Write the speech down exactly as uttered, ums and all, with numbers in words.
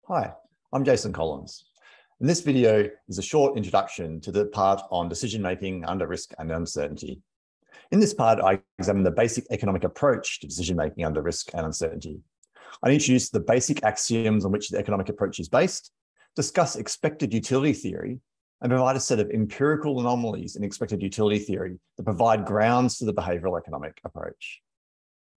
Hi, I'm Jason Collins, and this video is a short introduction to the part on decision-making under risk and uncertainty. In this part, I examine the basic economic approach to decision-making under risk and uncertainty. I introduce the basic axioms on which the economic approach is based, discuss expected utility theory, and provide a set of empirical anomalies in expected utility theory that provide grounds for the behavioral economic approach.